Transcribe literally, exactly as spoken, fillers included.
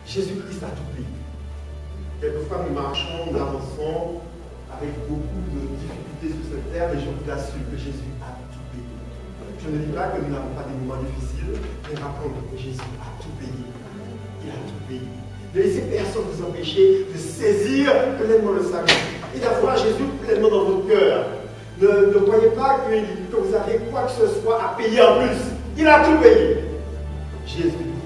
Jésus-Christ a tout payé. Quelquefois, nous marchons, nous avançons avec beaucoup de difficultés sur cette terre, mais je vous assure que Jésus a tout payé. Je ne dis pas que nous n'avons pas des moments difficiles, mais rappelons que Jésus a tout payé. Il a tout payé. Ne laissez personne vous empêcher de saisir pleinement le salut et d'avoir Jésus pleinement dans votre cœur. Ne, ne croyez pas que, que vous avez quoi que ce soit à payer en plus. Il a tout payé. Jésus